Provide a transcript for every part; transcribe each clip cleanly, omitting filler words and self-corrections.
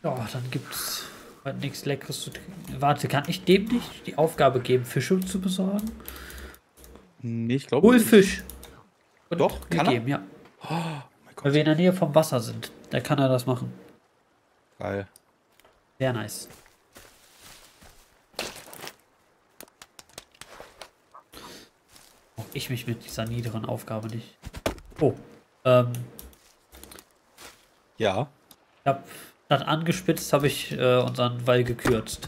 Ja, dann gibt's halt nichts Leckeres zu trinken. Warte, kann ich dem nicht die Aufgabe geben, Fische zu besorgen? Nee, ich glaube Hol nicht. Fisch und Doch, mir kann er? geben, ja. Oh mein Weil wir Gott. in der Nähe vom Wasser sind. Da kann er das machen. Geil. Sehr nice. Auch ich mich mit dieser niederen Aufgabe nicht. Oh, ähm, Ja. ich hab statt angespitzt, habe ich unseren Wall gekürzt.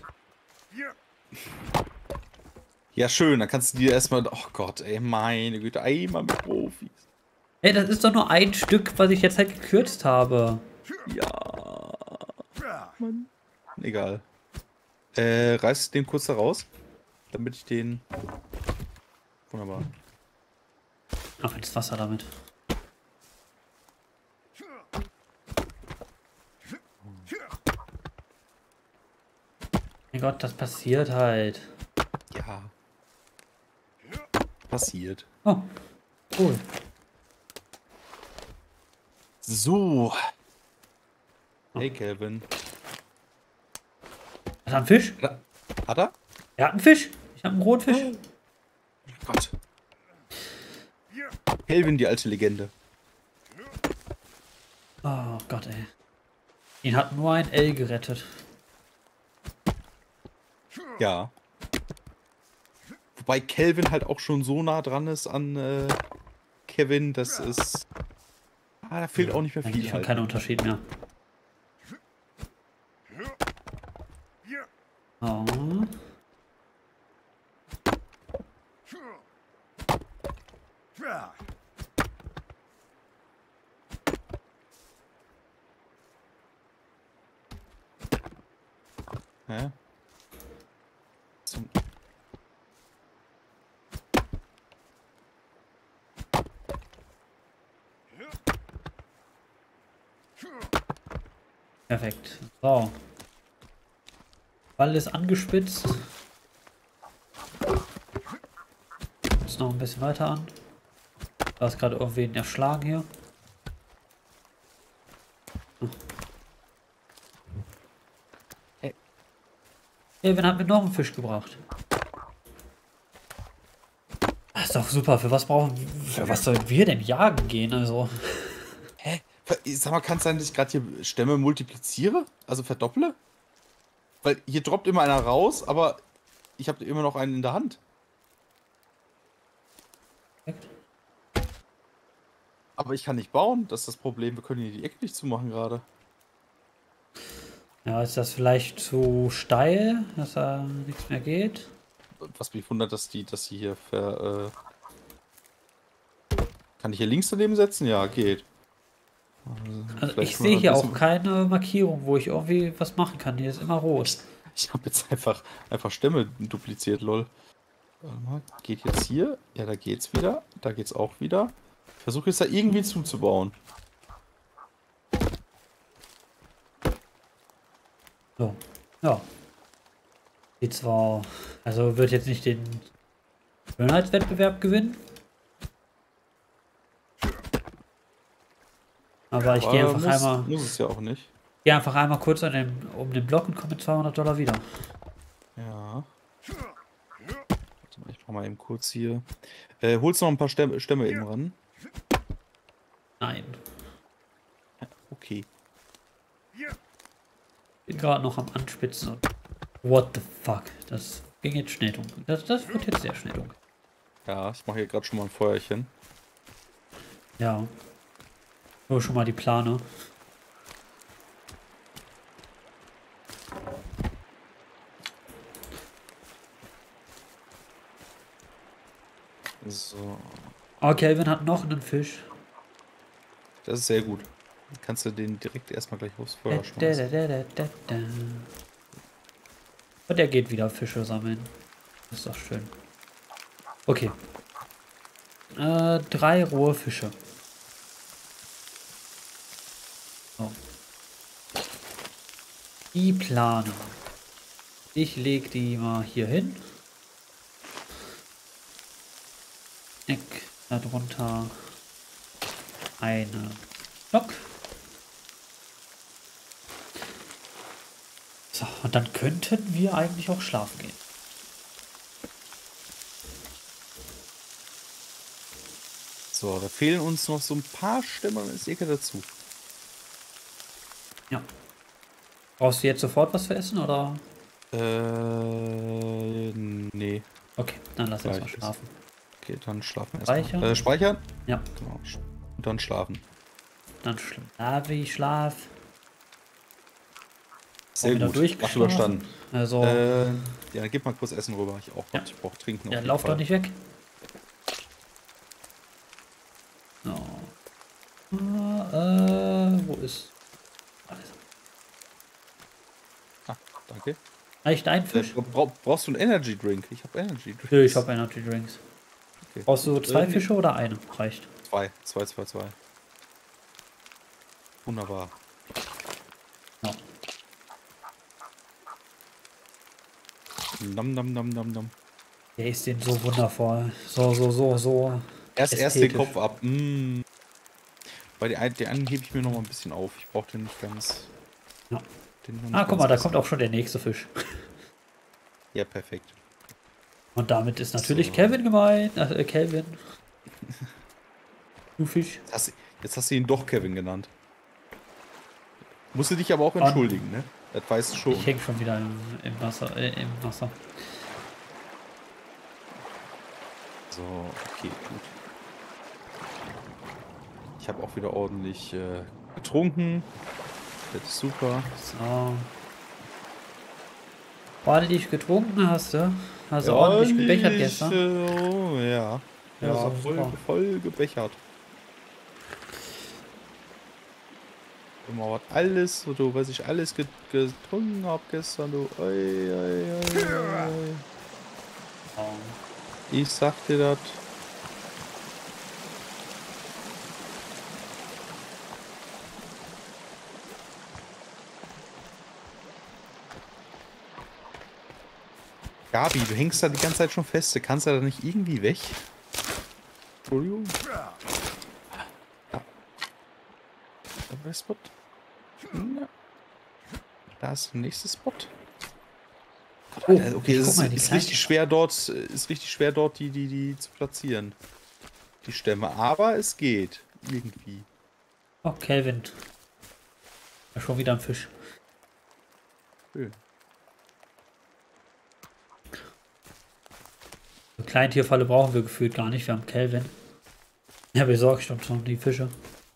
Ja, schön. Dann kannst du dir erstmal. Oh Gott, ey, meine Güte. Einmal mit Profis. Ey, das ist doch nur ein Stück, was ich jetzt halt gekürzt habe. Ja. Mann. Egal. Reiß den kurz da raus. Damit ich den. Wunderbar. Ach, ins Wasser damit. Mein Gott, das passiert halt. Ja. Passiert. Oh, cool. So. Oh. Hey, Calvin. Hat er einen Fisch? Hat er? Er hat einen Fisch. Ich habe einen roten Fisch. Oh Gott. Calvin, die alte Legende. Oh Gott, ey. Ihn hat nur ein L gerettet. Ja. Wobei Calvin halt auch schon so nah dran ist an Kevin, das ist. Ah, da fehlt auch nicht mehr Eigentlich viel schon halt. kein Unterschied mehr. Oh. Hä? Zum Perfekt. So. Ball ist angespitzt. Jetzt noch ein bisschen weiter an. Da ist gerade irgendwen erschlagen hier. Hey. Wen hat mir noch einen Fisch gebracht? Das ist doch super. Für was sollen wir denn jagen gehen? Also. Hä? Sag mal, kann es sein, dass ich gerade hier Stämme multipliziere? Also verdopple? Weil hier droppt immer einer raus, aber ich habe immer noch einen in der Hand. Aber ich kann nicht bauen, das ist das Problem. Wir können hier die Ecke nicht zumachen gerade. Ja, ist das vielleicht zu steil, dass da nichts mehr geht? Was mich wundert, dass sie hier Kann ich hier links daneben setzen? Ja, geht. Also Vielleicht ich mal sehe ein hier bisschen. auch keine Markierung, wo ich irgendwie was machen kann. Hier ist immer rot. Ich habe jetzt einfach Stämme dupliziert, lol. Warte mal, geht jetzt hier? Ja, da geht's wieder. Da geht's auch wieder. Ich versuche jetzt da irgendwie zuzubauen. So, ja. Die zwar, also wird jetzt nicht den Schönheitswettbewerb gewinnen. Aber ich gehe Aber einfach einmal, muss es ja auch nicht. gehe einfach einmal kurz um den Block und komme mit $200 wieder. Ja. Warte mal, ich mach mal eben kurz hier. Holst noch ein paar Stämme eben ran? Nein. Okay. Bin gerade noch am Anspitzen. What the fuck? Das ging jetzt schnell dunkel. Das wird jetzt sehr schnell dunkel. Ja, ich mache hier gerade schon mal ein Feuerchen. Ja. Nur schon mal die Plane. So. Oh, Kelvin hat noch einen Fisch. Das ist sehr gut. Kannst du den direkt erstmal gleich aufs Feuer schmeißen. Und er geht wieder Fische sammeln. Das ist doch schön. Okay. 3 rohe Fische. So. Die Plane. Ich lege die mal hier hin. Eck, darunter eine Block. So, und dann könnten wir eigentlich auch schlafen gehen. So, da fehlen uns noch so ein paar Stämme und ist Ecke dazu. Ja. Brauchst du jetzt sofort was zu essen oder? Nee. Okay, dann lass erst mal Gleich ist. schlafen. Okay, dann schlafen wir Speichern? erstmal. Speichern? Ja, Genau. Und dann schlafen. dann schlaf. Sehr Wieder gut. Ach, durchgeschlafen. überstanden. Also, Ja, dann gib mal kurz Essen rüber. Ich auch. Ja. Ich brauche trinken. ja, auf jeden lauf Fall. doch nicht weg. So. Wo ist? Alles. Ah, danke. Reicht ein Fisch? Brauchst du einen Energy Drink? Ich habe Energy Drinks. Nö, ich habe Energy Drinks. Okay. Brauchst du zwei Nee. Fische oder eine? Reicht. Zwei. Wunderbar. Ja. Nam. Der ist den so wundervoll. So. Erst den ästhetisch. Kopf ab. Bei den einen hebe ich mir noch mal ein bisschen auf. Ich brauche den nicht ganz. Ja. Den noch nicht Ah, guck ganz mal, da essen. kommt auch schon der nächste Fisch. Ja, perfekt. Und damit ist natürlich So. Kevin gemeint. Kevin. Du Fisch. Jetzt hast du ihn doch Kevin genannt. Musst du dich aber auch entschuldigen, ne? Das weißt du schon. Ich häng schon wieder im Wasser. Im Wasser. So, okay, gut. Ich habe auch wieder ordentlich getrunken. Das ist super. So. Ordentlich getrunken hast du? Hast du ordentlich gebechert gestern? Oh, ja. Ja, Ja, so super. voll gebechert. Immer was alles, was ich alles getrunken habe gestern, du. Oi. Oh. Ich sag dir das. Gabi, du hängst da die ganze Zeit schon fest. Du kannst da nicht irgendwie weg. Entschuldigung. Ja. Da war der Spot. Ja. Da ist der nächste Spot. Oh, Okay, ich es guck mal in die ist Kleinen- richtig schwer dort, die zu platzieren. Die Stämme. Aber es geht. Irgendwie. Oh, Kelvin. Ja, schon wieder ein Fisch. Schön. Eine Kleintierfalle brauchen wir gefühlt gar nicht. Wir haben Kelvin. Ja, besorgt schon die Fische.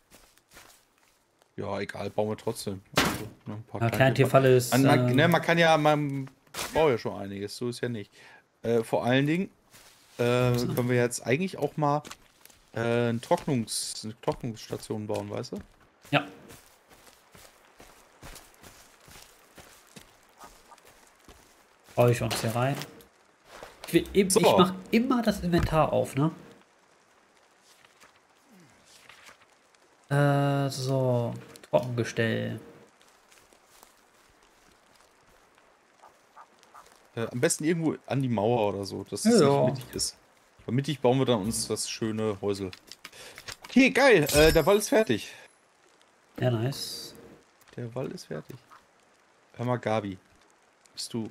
Ja, egal, bauen wir trotzdem. Also, ne, ein paar Ja, kleine- Kleintierfalle ist. Man kann ja, man braucht ja schon einiges, so ist ja nicht. Vor allen Dingen können wir jetzt eigentlich auch mal eine Trocknungsstation bauen, weißt du? Ja. Baue ich uns hier rein. Ich So. mache immer das Inventar auf, ne? So. Trockengestell. Am besten irgendwo an die Mauer oder so, dass es Ja. nicht mittig ist. Aber mittig bauen wir dann uns das schöne Häusel. Okay, geil, der Wall ist fertig. Ja, nice. Der Wall ist fertig. Hör mal, Gabi. Bist du...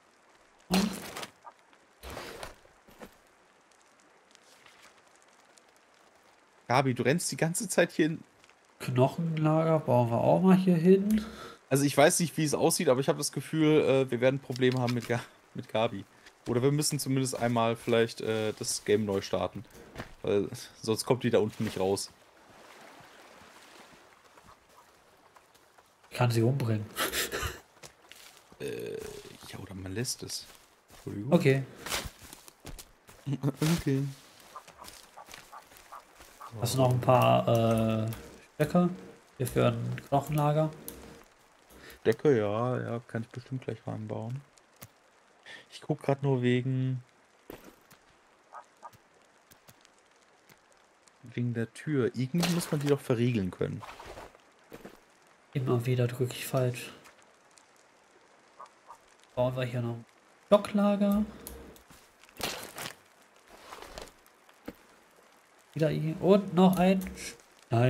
Gabi, du rennst die ganze Zeit hier in... Knochenlager bauen wir auch mal hier hin. Also ich weiß nicht, wie es aussieht, aber ich habe das Gefühl, wir werden Probleme haben mit Gabi. Oder wir müssen zumindest einmal vielleicht das Game neu starten. Weil sonst kommt die da unten nicht raus. Ich kann sie umbringen. Ja, oder man lässt es. Entschuldigung. Okay. Okay. Hast du noch ein paar Stöcke hier für ein Knochenlager? Decke, ja, kann ich bestimmt gleich reinbauen. Ich guck gerade nur wegen der Tür. Irgendwie muss man die doch verriegeln können. Immer wieder drücke ich falsch. Bauen wir hier noch ein Stocklager. Wieder hier. Und noch ein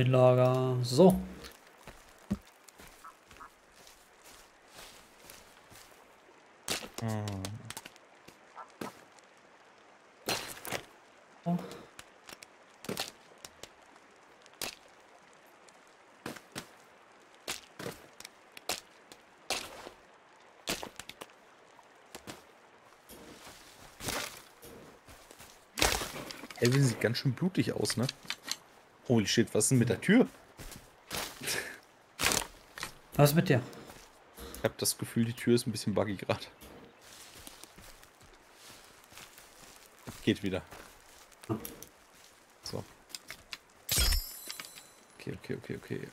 Steinlager. So. Ah. Oh. Elvin sieht ganz schön blutig aus, ne? Holy shit, was ist denn mit der Tür? Was ist mit dir? Ich habe das Gefühl, die Tür ist ein bisschen buggy gerade. Geht wieder. So. Okay.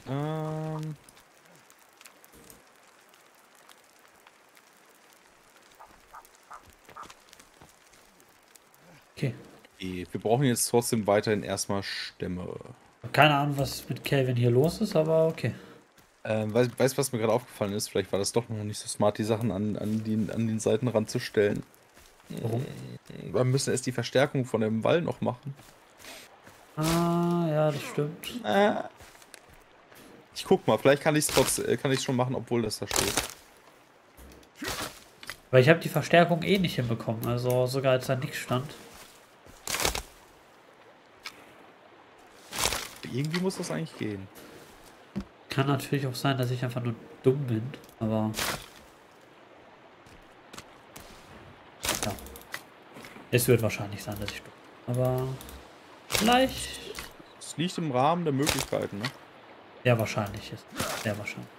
Okay. Wir brauchen jetzt trotzdem weiterhin erstmal Stämme. Keine Ahnung, was mit Calvin hier los ist, aber okay. Weißt du, was mir gerade aufgefallen ist? Vielleicht war das doch noch nicht so smart, die Sachen an den Seiten ranzustellen. Warum? Wir müssen erst die Verstärkung von dem Wall noch machen. Ah, ja, das stimmt. Ich guck mal, vielleicht kann ich es schon machen, obwohl das da steht. Weil ich habe die Verstärkung eh nicht hinbekommen, also sogar als da nichts stand. Irgendwie muss das eigentlich gehen. Kann natürlich auch sein, dass ich einfach nur dumm bin, aber... Ja. Es wird wahrscheinlich sein, dass ich dumm bin. Aber... Vielleicht... Es liegt im Rahmen der Möglichkeiten, ne? Ja, wahrscheinlich ist. Sehr wahrscheinlich.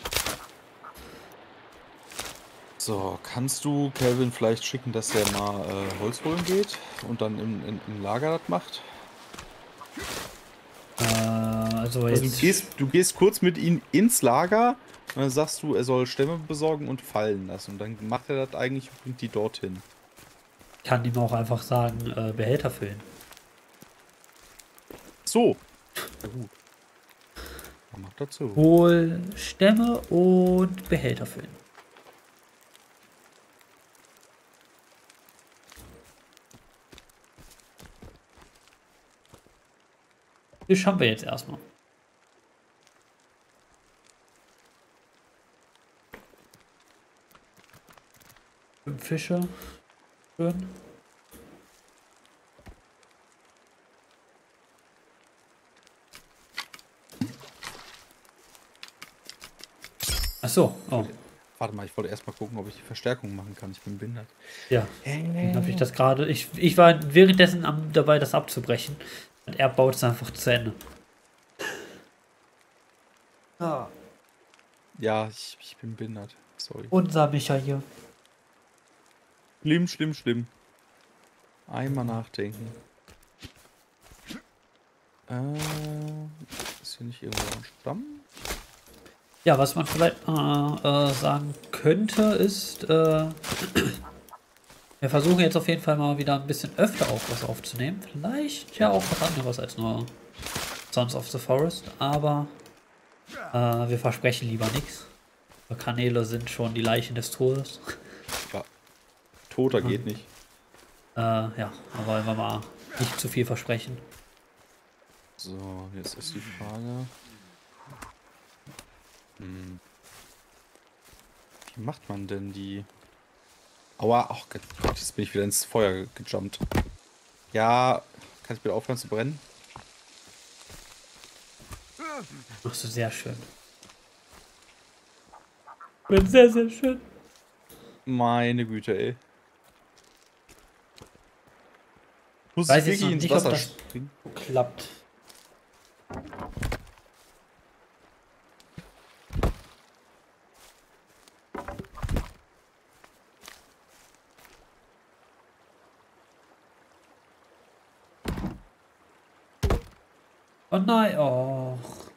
So, kannst du Calvin vielleicht schicken, dass er mal Holz holen geht und dann im Lager das macht? Also Also jetzt... du gehst kurz mit ihm ins Lager und dann sagst du, er soll Stämme besorgen und fallen lassen. Und dann macht er das eigentlich und bringt die dorthin. kann ihm auch einfach sagen, Behälter füllen. So. Ja gut. Dann macht das so. Hol Stämme und Behälter füllen. Fisch haben wir jetzt erstmal. Fünf Fische. Schön. Ach so, oh. Warte mal, ich wollte erstmal gucken, ob ich die Verstärkung machen kann. Ich bin behindert. Ja. Dann habe ich das gerade. Ich war währenddessen dabei, das abzubrechen. Und er baut es einfach zu Ende. Ja. Ja, ich bin behindert. Sorry. Unser Micha hier. Schlimm. Einmal nachdenken. Ist hier nicht irgendwo ein Stamm? Ja, was man vielleicht sagen könnte, ist, wir versuchen jetzt auf jeden Fall mal wieder ein bisschen öfter auch was aufzunehmen. Vielleicht ja auch was anderes als nur Sons of the Forest, aber wir versprechen lieber nichts. Kanäle sind schon die Leichen des Todes. Ja. Toter geht nicht. Ja, aber wollen wir mal nicht zu viel versprechen. So, jetzt ist die Frage. Wie macht man denn die... Aua, ach Gott, jetzt bin ich wieder ins Feuer gejumpt. Ja, kann ich bitte aufhören zu brennen? Machst du sehr schön. Wird sehr, sehr schön. Meine Güte, ey. Muss Weiß ich jetzt noch wirklich ins nicht, ob Wasser das springen? klappt. Oh nein, oh.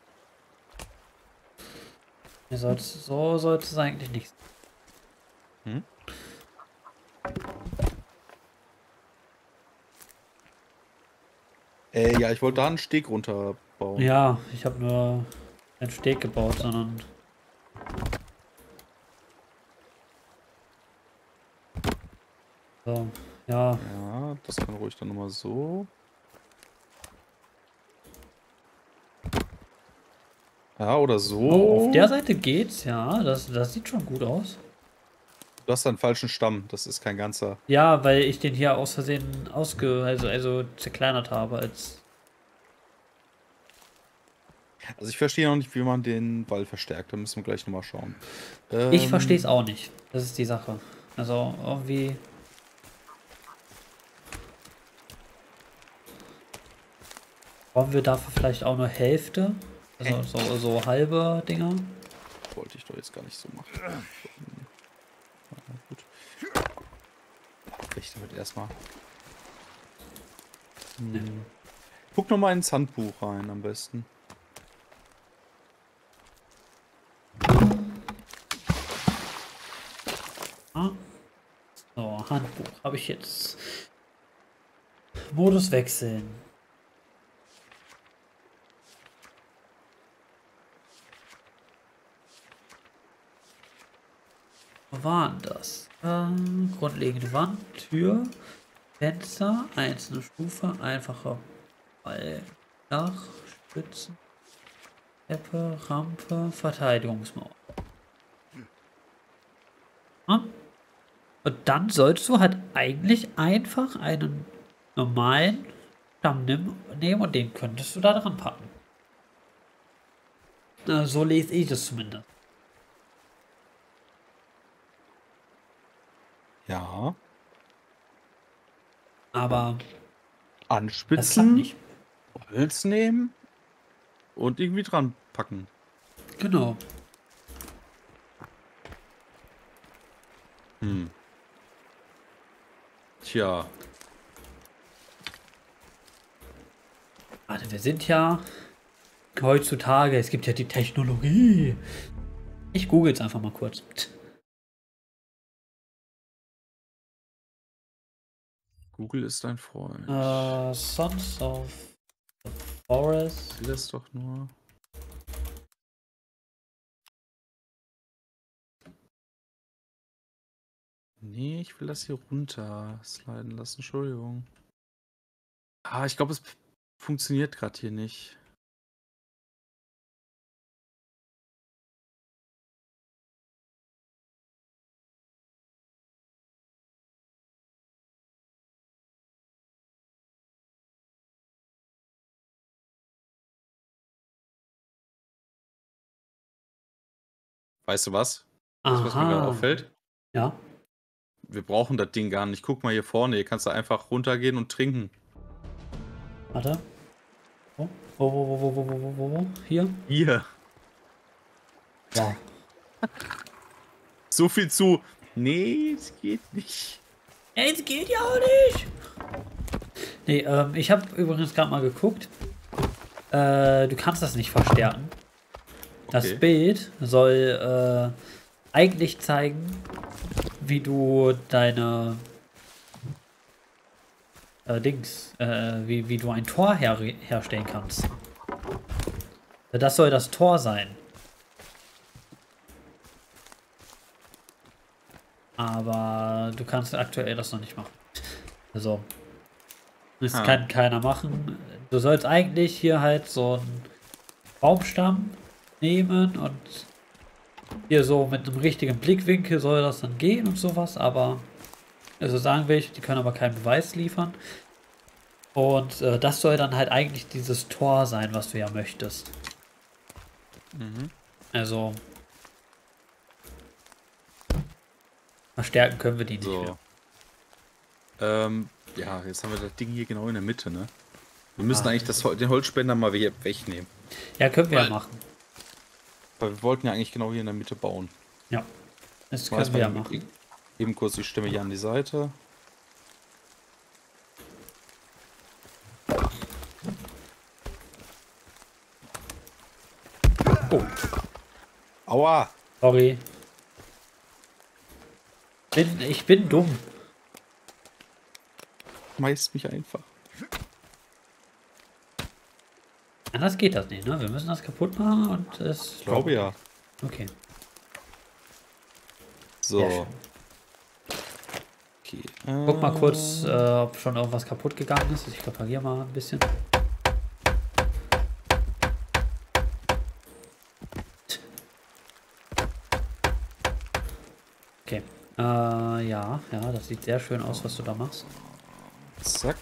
So sollte es eigentlich nicht sein. Ja, ich wollte da einen Steg runterbauen. Ja, ich habe nur einen Steg gebaut, sondern... So, ja. Ja, das kann ruhig dann nochmal so. Ja, oder so. Oh, auf der Seite geht's, ja. Das sieht schon gut aus. Du hast einen falschen Stamm. Das ist kein ganzer. Ja, weil ich den hier aus Versehen also zerkleinert habe als. Also ich verstehe noch nicht, wie man den Wall verstärkt. Da müssen wir gleich nochmal schauen. Ich verstehe es auch nicht. Das ist die Sache. Also irgendwie. Brauchen wir dafür vielleicht auch nur Hälfte? Also so halbe Dinger? Wollte ich doch jetzt gar nicht so machen. Gut. Ich damit erstmal. Guck noch mal ins Handbuch rein am besten. So, Handbuch habe ich jetzt. Modus wechseln. Wo war denn das? Grundlegende Wand, Tür, Fenster, einzelne Stufe, einfache Balken, Dach, Stützen, Treppe, Rampe, Verteidigungsmauer. Und dann solltest du halt eigentlich einfach einen normalen Stamm nehmen und den könntest du da dran packen. So lese ich das zumindest. Ja. Aber das klappt Anspitzen, nicht. Holz nehmen und irgendwie dran packen. Genau. Tja. Warte, wir sind ja heutzutage, es gibt ja die Technologie. Ich google es einfach mal kurz. Google ist dein Freund. Sons of the Forest. Will das doch nur. Nee, ich will das hier runter sliden lassen. Entschuldigung. Ich glaube, es funktioniert gerade hier nicht. Weißt du was? Weißt du, was mir gerade Aha. auffällt? Ja. Wir brauchen das Ding gar nicht. Guck mal hier vorne. Hier kannst du einfach runtergehen und trinken. Warte. Wo? Hier? Hier. Ja. So viel zu. Nee, es geht nicht. Es geht ja auch nicht. Nee, ich habe übrigens gerade mal geguckt. Du kannst das nicht verstärken. Das Okay. Bild soll eigentlich zeigen, wie du deine wie du ein Tor herstellen kannst. Das soll das Tor sein. Aber du kannst aktuell das noch nicht machen. Also, das kann keiner machen. Du sollst eigentlich hier halt so einen Baumstamm nehmen und hier so mit einem richtigen Blickwinkel soll das dann gehen und sowas, aber also sagen welche, die können aber keinen Beweis liefern. Und das soll dann halt eigentlich dieses Tor sein, was du ja möchtest. Also verstärken können wir die nicht mehr. Ja, jetzt haben wir das Ding hier genau in der Mitte, ne? Wir müssen eigentlich den Holzspender mal wegnehmen. Ja, können wir ja machen. Weil wir wollten ja eigentlich genau hier in der Mitte bauen. Ja, das können wir ja machen. Eben kurz die Stimme hier an die Seite. Oh. Aua! Sorry. Ich bin dumm. Schmeißt mich einfach. Anders geht das nicht, ne? Wir müssen das kaputt machen und es. Ich glaube ja. Okay. So. Okay. Guck mal kurz, ob schon irgendwas kaputt gegangen ist. Ich repariere mal ein bisschen. Okay. Ja, das sieht sehr schön aus, was du da machst. Zack.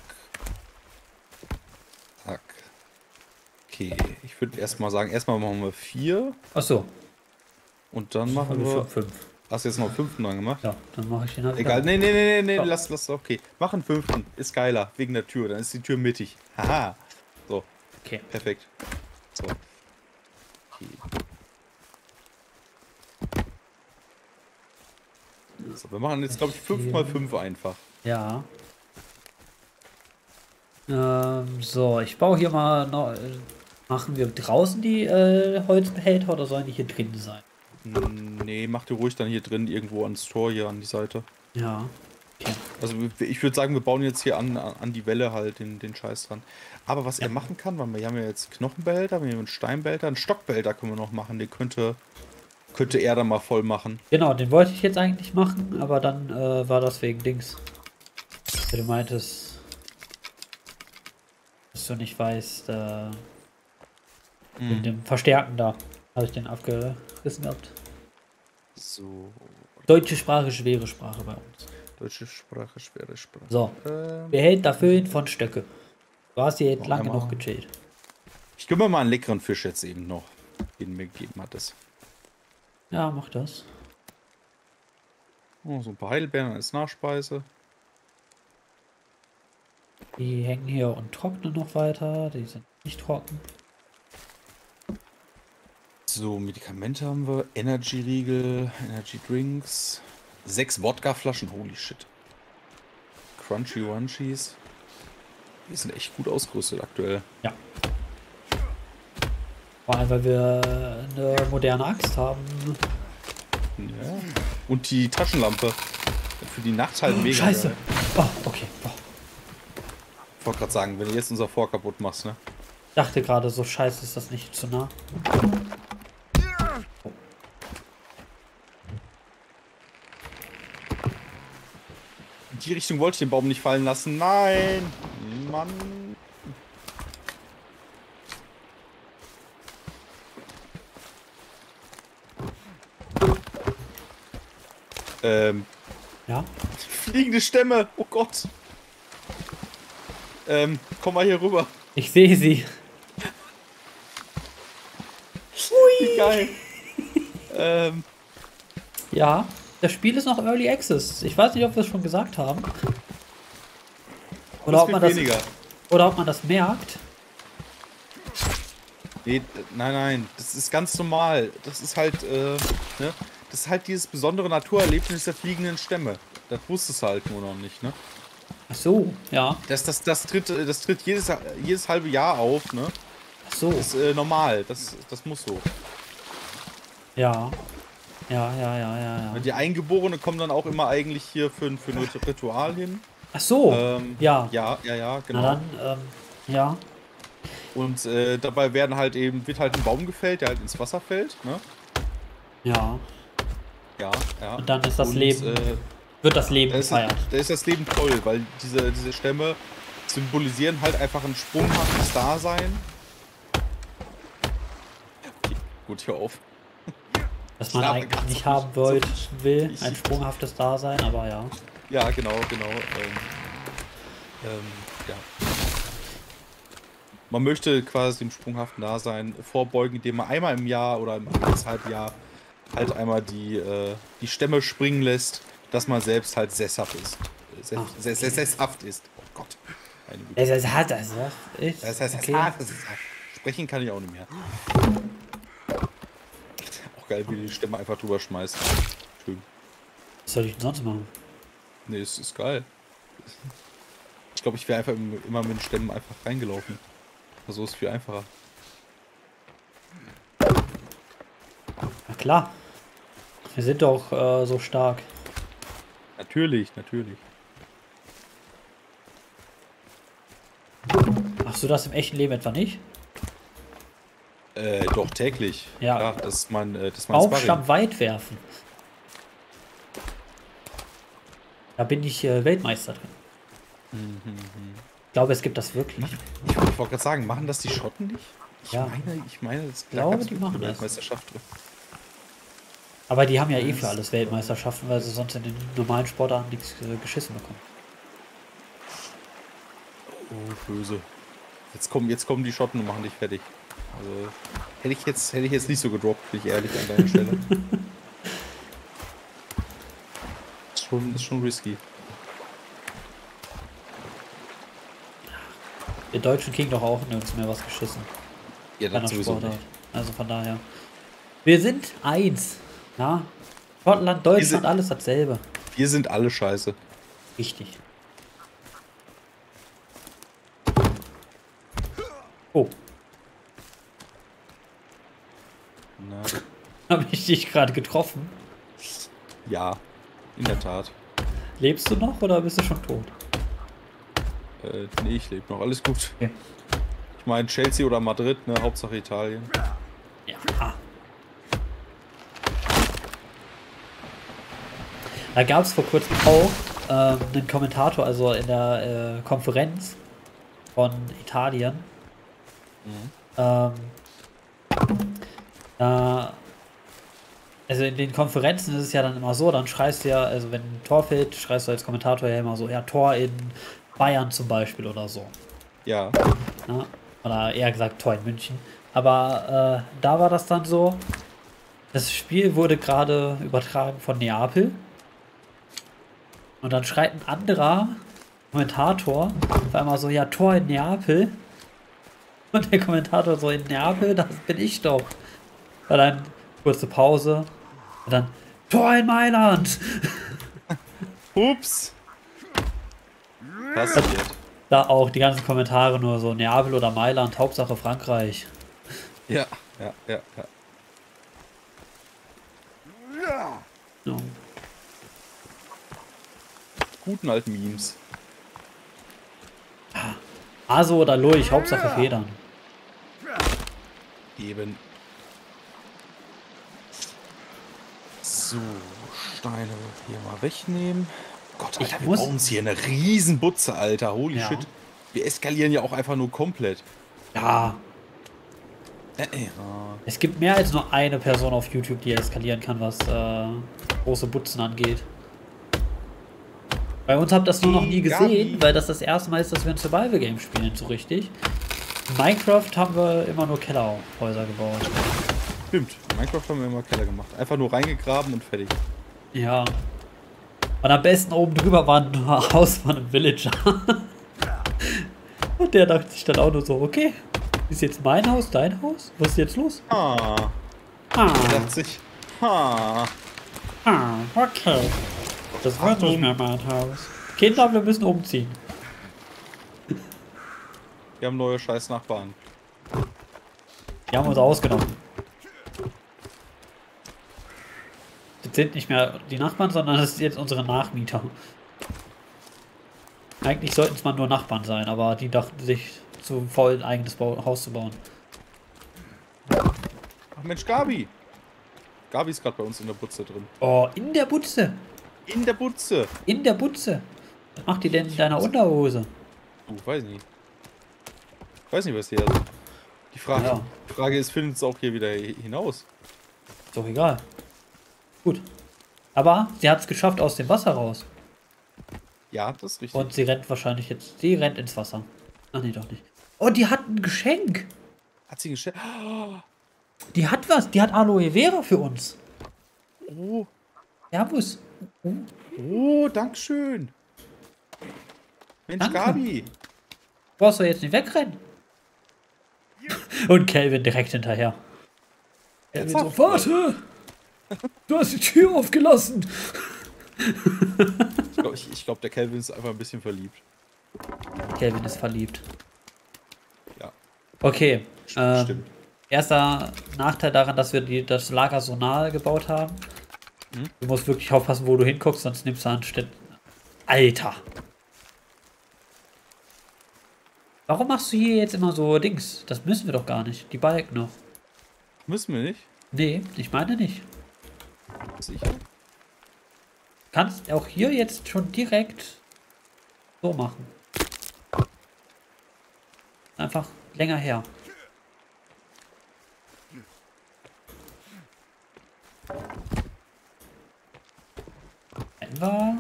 Zack. Okay, ich würde erstmal sagen, erstmal machen wir 4 Ach so, und dann habe machen ich schon wir. 5. Hast du jetzt noch einen 5. dran gemacht? Ja, dann mache ich den halt Egal, wieder. nee, Ja. lass, okay. Mach einen 5. Ist geiler, wegen der Tür. Dann ist die Tür mittig. Haha. So, Okay. perfekt. So. Okay. So, wir machen jetzt, glaube ich, 5 mal 5 einfach. Ja. So, ich baue hier mal noch. Machen wir draußen die Holzbehälter oder sollen die hier drin sein? Nee, mach dir ruhig dann hier drin irgendwo ans Tor hier an die Seite. Ja. Okay. Also ich würde sagen, wir bauen jetzt hier an die Welle halt den Scheiß dran. Aber was Ja. er machen kann, weil wir haben ja jetzt Knochenbehälter, wir haben einen Steinbehälter, einen Stockbehälter können wir noch machen. Den könnte er dann mal voll machen. Genau, den wollte ich jetzt eigentlich machen, aber dann war das wegen Dings. Weil du meintest, dass du nicht weißt, wegen dem Verstärken da. Habe ich den abgerissen gehabt. So, Deutsche Sprache, schwere Sprache bei uns. deutsche Sprache, schwere Sprache. So, Behälter füllen von Stöcke. Du hast hier jetzt So, lang einmal. genug gechillt. Ich kümmere mal einen leckeren Fisch jetzt eben noch, den du mir gegeben hattest. Ja, mach das. Oh, so ein paar Heidelbeeren als Nachspeise. Die hängen hier und trocknen noch weiter. Die sind nicht trocken. So, Medikamente haben wir, Energy-Riegel, Energy-Drinks, 6 Wodka-Flaschen, holy shit. Crunchy Runchies. Die sind echt gut ausgerüstet aktuell. Ja. Vor allem, weil wir eine moderne Axt haben. Ja. Und die Taschenlampe. Für die Nacht halt mega. Scheiße. Geil. Oh, okay. Oh. Ich wollte gerade sagen, wenn du jetzt unser Fort kaputt machst, ne? Ich dachte gerade, so scheiße ist das nicht zu nah. In die Richtung wollte ich den Baum nicht fallen lassen. Nein! Mann! Ja? Fliegende Stämme! Oh Gott! Komm mal hier rüber. Ich sehe sie. Wie geil! Ja, das Spiel ist noch Early Access. Ich weiß nicht, ob wir es schon gesagt haben. Oder ob man das, weniger. oder ob man das merkt. Nee, nein, das ist ganz normal. Das ist halt, ne? Das ist halt dieses besondere Naturerlebnis der fliegenden Stämme. Das wusstest du halt nur noch nicht, ne? Ach so, ja. Das tritt jedes halbe Jahr auf, ne? Ach so. Das ist normal, das muss so. Ja. Ja. Die Eingeborene kommen dann auch immer eigentlich hier für ein Ritual hin. Ach so. Ja. Ja, genau. Na dann, ja. Und dabei wird halt ein Baum gefällt, der halt ins Wasser fällt, ne? Ja. Ja. Und dann ist das Und, Leben, wird das Leben gefeiert. Da ist das Leben toll, weil diese Stämme symbolisieren halt einfach ein sprunghaftes Dasein. Okay, gut, hör auf. Was man eigentlich nicht haben will. Ein sprunghaftes Dasein, aber ja. Ja, genau. Ja. Man möchte quasi dem sprunghaften Dasein vorbeugen, indem man einmal im Jahr oder im Halbjahr halt einmal die Stämme springen lässt, dass man selbst halt sesshaft ist. Sesshaft ist. Oh Gott. Sprechen kann ich auch nicht mehr. Auch geil, wie die Stämme einfach drüber schmeißt. Schön. Was soll ich denn sonst machen? Nee, es ist geil. Ich glaube, ich wäre einfach immer mit den Stämmen einfach reingelaufen. So ist viel einfacher. Na klar. Wir sind doch so stark. Natürlich. Machst du das im echten Leben etwa nicht? Doch täglich. Ja. Klar, das ist mein Baumstamm weit werfen. Da bin ich Weltmeister drin. Ich glaube, es gibt das wirklich. Ich wollte gerade sagen, machen das die Schotten nicht? Ich meine, das glaube, die machen das. Weltmeisterschaft drin. Aber die haben ja eh für alles Weltmeisterschaften, weil sie sonst in den normalen Sportarten nichts geschissen bekommen. Oh, böse. Jetzt kommen die Schotten und machen dich fertig. Also, hätte ich jetzt nicht so gedroppt, bin ich ehrlich an deiner Stelle. Ist schon risky. Die Deutschen kriegen doch auch nirgends mehr was geschissen. Ja, das sowieso nicht. Also von daher. Wir sind eins. Ja. Schottland, Deutschland, alles dasselbe. Wir sind alle scheiße. Richtig. Oh. Na, Habe ich dich gerade getroffen? ja, in der Tat. Lebst du noch oder bist du schon tot? Nee, ich lebe noch. Alles gut. Okay. Ich meine, Chelsea oder Madrid, ne? Hauptsache Italien. Ja. Da gab es vor kurzem auch einen Kommentator, also in der Konferenz von Italien. Also in den Konferenzen ist es ja dann immer so, dann schreist du ja, also wenn ein Tor fällt, schreist du als Kommentator ja immer so, ja, Tor in Bayern zum Beispiel oder so. Ja. Ja? Oder eher gesagt Tor in München. Aber da war das dann so, das Spiel wurde gerade übertragen von Neapel. Und dann schreit ein anderer Kommentator auf einmal so, ja, Tor in Neapel. Und der Kommentator so, in Neapel, das bin ich doch. Und dann kurze Pause. Und dann, Tor in Mailand. Ups. Passiert. Da auch die ganzen Kommentare nur so, Neapel oder Mailand, Hauptsache Frankreich. Ja. Ja. Guten alten Memes. Aso oder Lurch, Hauptsache Federn. Eben. So, Steine hier mal wegnehmen. Gott, Alter, wir bauen uns hier eine Riesenbutze, Alter. Holy shit. Wir eskalieren ja auch einfach nur komplett. Ja. Es gibt mehr als nur eine Person auf YouTube, die eskalieren kann, was große Butzen angeht. Bei uns habt ihr das nur noch nie gesehen, weil das erste Mal ist, dass wir ein Survival-Game spielen, so richtig. In Minecraft haben wir immer nur Kellerhäuser gebaut. Stimmt, in Minecraft haben wir immer Keller gemacht. Einfach nur reingegraben und fertig. Ja. Und am besten oben drüber war ein Haus von einem Villager. Und der dachte sich dann auch nur so, okay, ist jetzt mein Haus, dein Haus? Was ist jetzt los? Der dachte sich, okay. Das wird nicht mehr mein Haus. Kinder, wir müssen umziehen. Wir haben neue scheiß Nachbarn. Die haben uns ausgenommen. Das sind nicht mehr die Nachbarn, sondern das sind jetzt unsere Nachmieter. Eigentlich sollten es mal nur Nachbarn sein, aber die dachten sich zu voll ein eigenes Haus zu bauen. Ach Mensch, Gabi! Gabi ist gerade bei uns in der Butze drin. Oh, in der Butze! In der Butze! In der Butze! Was macht die denn in deiner Unterhose? Weiß nicht. Weiß nicht, was hier ist. Die Frage ist, findet es auch hier wieder hinaus? Ist doch egal. Gut. Aber sie hat es geschafft aus dem Wasser raus. Ja, das ist richtig. Und sie rennt wahrscheinlich jetzt. Sie rennt ins Wasser. Ach nee, doch nicht. Oh, die hat ein Geschenk. Hat sie ein Geschenk? Oh. Die hat was. Die hat Aloe Vera für uns. Oh. Servus. Oh, dankeschön. Mensch, Danke. Gabi. Brauchst du jetzt nicht wegrennen? Und Kelvin direkt hinterher. Kelvin so, warte! Du hast die Tür aufgelassen! Ich glaube, der Kelvin ist einfach ein bisschen verliebt. Kelvin ist verliebt. Ja. Okay. Stimmt. Erster Nachteil daran, dass wir das Lager so nahe gebaut haben. Du musst wirklich aufpassen, wo du hinguckst, sonst nimmst du anstatt... Alter! Warum machst du hier jetzt immer so Dings? Das müssen wir doch gar nicht. Die Balken noch. Müssen wir nicht? Nee, ich meine nicht. Sicher? Kannst auch hier jetzt schon direkt so machen. Einfach länger her. wir.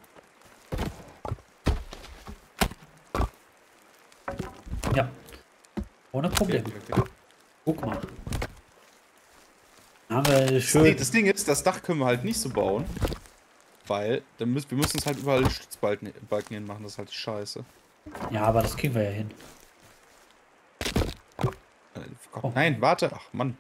Ja. Ohne Problem. Okay. Guck mal. Haben wir schön. Das Ding ist, das Dach können wir halt nicht so bauen. Weil wir müssen uns halt überall Stützbalken hinmachen. Das ist halt scheiße. Ja, aber das kriegen wir ja hin. Gott, Oh. nein, warte. Ach, Mann.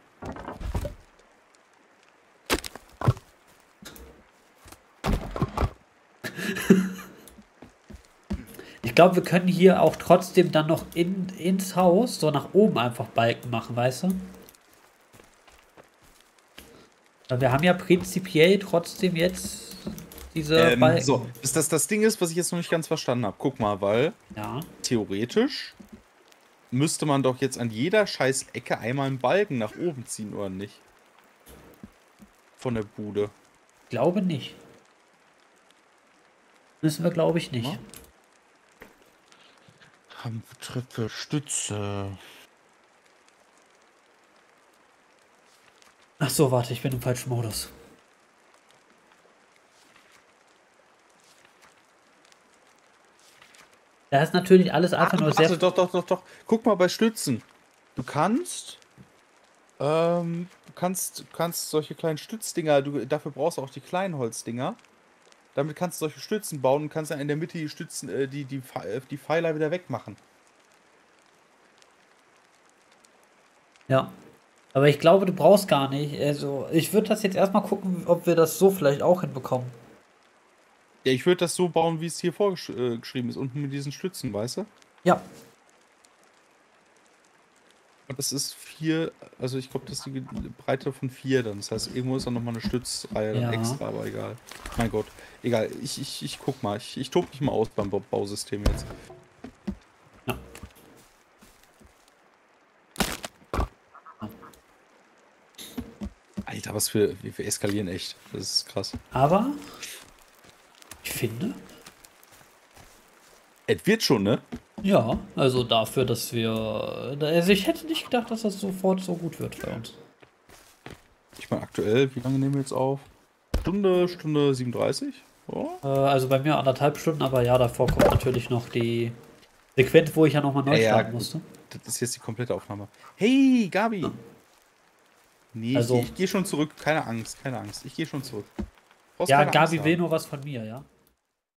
Ich glaube, wir können hier auch trotzdem dann noch ins Haus so nach oben einfach Balken machen, weißt du? Weil wir haben ja prinzipiell trotzdem jetzt diese Balken. So, das Ding ist, was ich jetzt noch nicht ganz verstanden habe. Guck mal, weil Ja. theoretisch müsste man doch jetzt an jeder scheiß Ecke einmal einen Balken nach oben ziehen, oder nicht? Von der Bude. Glaube nicht. Müssen wir, glaube ich, nicht. Ja. Treppe, Stütze. Ach so, warte, ich bin im falschen Modus. Da ist natürlich alles einfach nur sehr. Warte, doch. Guck mal bei Stützen. Du kannst solche kleinen Stützdinger, dafür brauchst du auch die kleinen Holzdinger. Damit kannst du solche Stützen bauen und kannst dann in der Mitte die Stützen, die Pfeiler wieder wegmachen. Ja. Aber ich glaube, du brauchst gar nicht. Also, ich würde das jetzt erstmal gucken, ob wir das so vielleicht auch hinbekommen. Ja, ich würde das so bauen, wie es hier vorgeschrieben ist, unten mit diesen Stützen, weißt du? Ja. Und das ist 4, also ich glaube, das ist die Breite von 4 dann. Das heißt, irgendwo ist dann nochmal eine Stützreihe dann Ja. extra, aber egal. Mein Gott, egal. Ich guck mal. Ich tob mich mal aus beim Bausystem jetzt. Ja. Alter, wir eskalieren echt. Das ist krass. Aber ich finde, Es wird schon, ne? ja, also dafür, dass wir. Also ich hätte nicht gedacht, dass das sofort so gut wird bei uns. Ich meine, aktuell, wie lange nehmen wir jetzt auf? Stunde 37? Oh. Also bei mir 1,5 Stunden, aber ja, davor kommt natürlich noch die Sequenz, wo ich ja nochmal neu starten musste. Das ist jetzt die komplette Aufnahme. Hey, Gabi! Nee, Also- ich gehe schon zurück. Keine Angst. Ich gehe schon zurück. Brauchst Ja, keine Angst Gabi will haben. nur was von mir, ja.